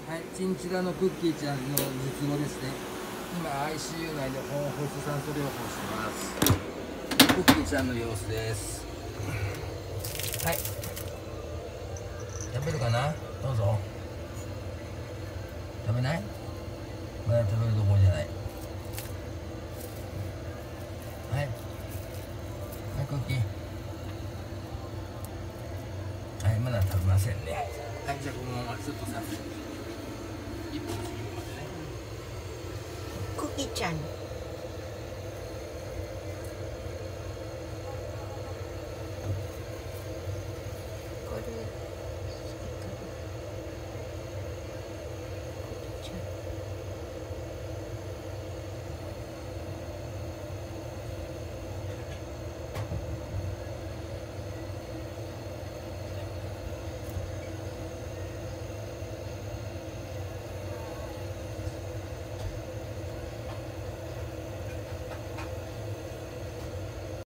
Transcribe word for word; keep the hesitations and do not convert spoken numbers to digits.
はい、チンチラのクッキーちゃんの術後ですね。今 アイシーユー 内で保温酸素療法してます。クッキーちゃんの様子です。はい、食べるかな。どうぞ。食べない？まだ食べるところじゃない。はい、はい、クッキー。はい、まだ食べませんね。はい、じゃあこのままちょっとさんぷんいっぷん過ぎるまでね。 クッキーちゃん。